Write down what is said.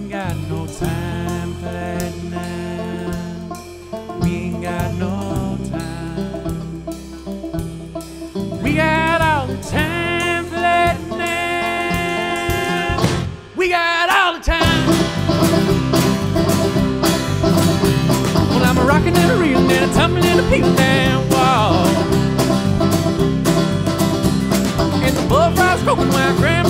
ain't got no time for that now. We ain't got no time. We got all the time for that now. We got all the time. Well, I'm a rockin' and a reelin' and a tumbling and a peeling down wall. And the bullfrogs croaking while grandma